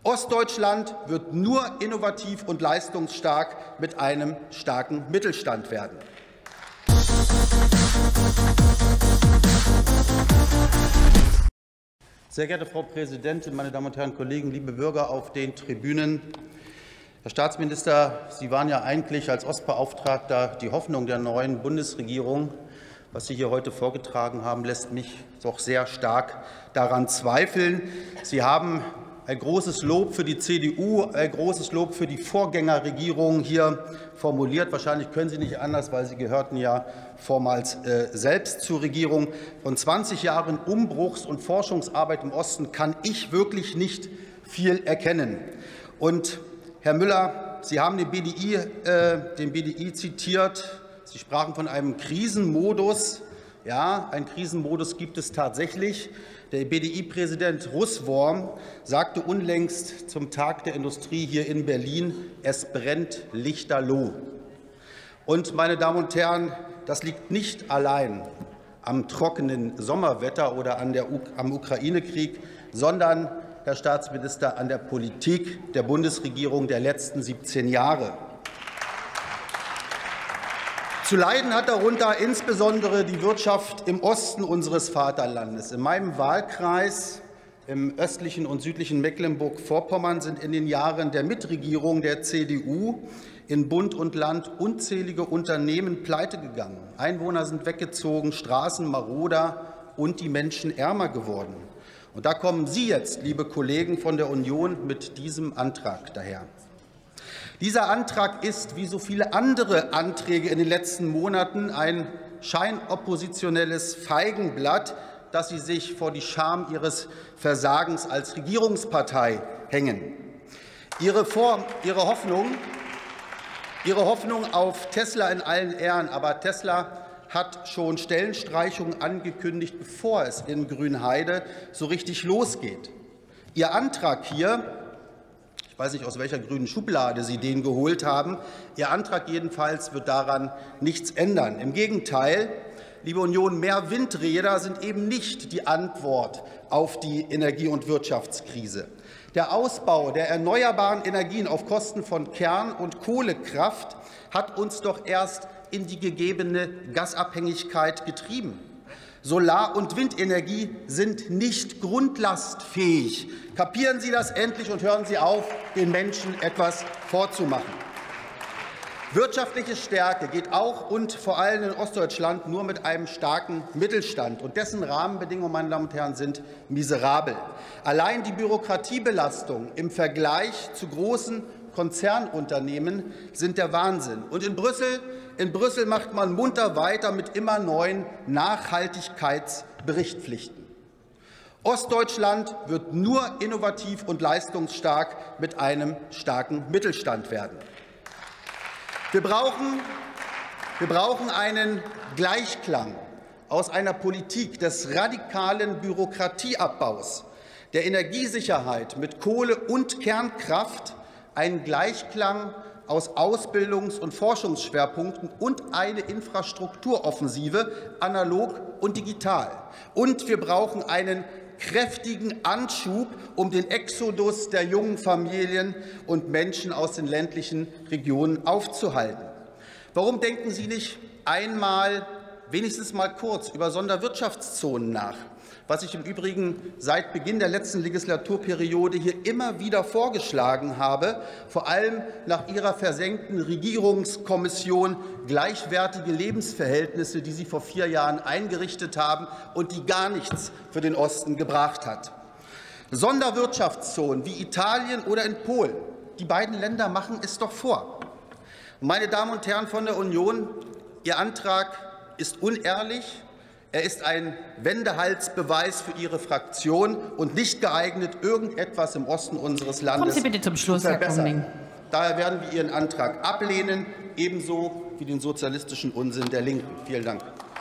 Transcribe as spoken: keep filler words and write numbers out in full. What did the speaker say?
Ostdeutschland wird nur innovativ und leistungsstark mit einem starken Mittelstand werden. Sehr geehrte Frau Präsidentin, meine Damen und Herren Kollegen, liebe Bürger auf den Tribünen! Herr Staatsminister, Sie waren ja eigentlich als Ostbeauftragter die Hoffnung der neuen Bundesregierung. Was Sie hier heute vorgetragen haben, lässt mich doch sehr stark daran zweifeln. Sie haben ein großes Lob für die C D U, ein großes Lob für die Vorgängerregierung hier formuliert. Wahrscheinlich können Sie nicht anders, weil Sie gehörten ja vormals äh, selbst zur Regierung. Von zwanzig Jahren Umbruchs- und Forschungsarbeit im Osten kann ich wirklich nicht viel erkennen. Und Herr Müller, Sie haben den B D I, äh, den B D I zitiert. Sie sprachen von einem Krisenmodus. Ja, einen Krisenmodus gibt es tatsächlich. Der B D I-Präsident Russwurm sagte unlängst zum Tag der Industrie hier in Berlin, es brennt lichterloh. Und, meine Damen und Herren, das liegt nicht allein am trockenen Sommerwetter oder an der, am Ukraine-Krieg, sondern, Herr Staatsminister, an der Politik der Bundesregierung der letzten siebzehn Jahre. Zu leiden hat darunter insbesondere die Wirtschaft im Osten unseres Vaterlandes. In meinem Wahlkreis im östlichen und südlichen Mecklenburg-Vorpommern sind in den Jahren der Mitregierung der C D U in Bund und Land unzählige Unternehmen pleitegegangen. Einwohner sind weggezogen, Straßen maroder und die Menschen ärmer geworden. Und da kommen Sie jetzt, liebe Kollegen von der Union, mit diesem Antrag daher. Dieser Antrag ist, wie so viele andere Anträge in den letzten Monaten, ein scheinoppositionelles Feigenblatt, das Sie sich vor die Scham Ihres Versagens als Regierungspartei hängen. Ihre, Vor Ihre, Hoffnung, Ihre Hoffnung auf Tesla in allen Ehren, aber Tesla hat schon Stellenstreichungen angekündigt, bevor es in Grünheide so richtig losgeht. Ihr Antrag hier, ich weiß nicht, aus welcher grünen Schublade Sie den geholt haben, Ihr Antrag jedenfalls wird daran nichts ändern. Im Gegenteil, liebe Union, mehr Windräder sind eben nicht die Antwort auf die Energie- und Wirtschaftskrise. Der Ausbau der erneuerbaren Energien auf Kosten von Kern- und Kohlekraft hat uns doch erst in die gegebene Gasabhängigkeit getrieben. Solar- und Windenergie sind nicht grundlastfähig. Kapieren Sie das endlich und hören Sie auf, den Menschen etwas vorzumachen. Wirtschaftliche Stärke geht auch und vor allem in Ostdeutschland nur mit einem starken Mittelstand. Und dessen Rahmenbedingungen, meine Damen und Herren, sind miserabel. Allein die Bürokratiebelastung im Vergleich zu großen Konzernunternehmen sind der Wahnsinn. Und in Brüssel, in Brüssel macht man munter weiter mit immer neuen Nachhaltigkeitsberichtspflichten. Ostdeutschland wird nur innovativ und leistungsstark mit einem starken Mittelstand werden. Wir brauchen, wir brauchen einen Gleichklang aus einer Politik des radikalen Bürokratieabbaus, der Energiesicherheit mit Kohle und Kernkraft, einen Gleichklang aus Ausbildungs- und Forschungsschwerpunkten und eine Infrastrukturoffensive, analog und digital. Und wir brauchen einen kräftigen Anschub, um den Exodus der jungen Familien und Menschen aus den ländlichen Regionen aufzuhalten. Warum denken Sie nicht einmal, wenigstens mal kurz, über Sonderwirtschaftszonen nach, was ich im Übrigen seit Beginn der letzten Legislaturperiode hier immer wieder vorgeschlagen habe, vor allem nach Ihrer versenkten Regierungskommission gleichwertige Lebensverhältnisse, die Sie vor vier Jahren eingerichtet haben und die gar nichts für den Osten gebracht hat. Sonderwirtschaftszonen wie Italien oder in Polen, die beiden Länder machen es doch vor. Meine Damen und Herren von der Union, Ihr Antrag ist unehrlich. Er ist ein Wendehalsbeweis für Ihre Fraktion und nicht geeignet, irgendetwas im Osten unseres Landes Kommen Sie bitte zum Schluss, zu verbessern. Herr Kumling. Daher werden wir Ihren Antrag ablehnen, ebenso wie den sozialistischen Unsinn der Linken. Vielen Dank.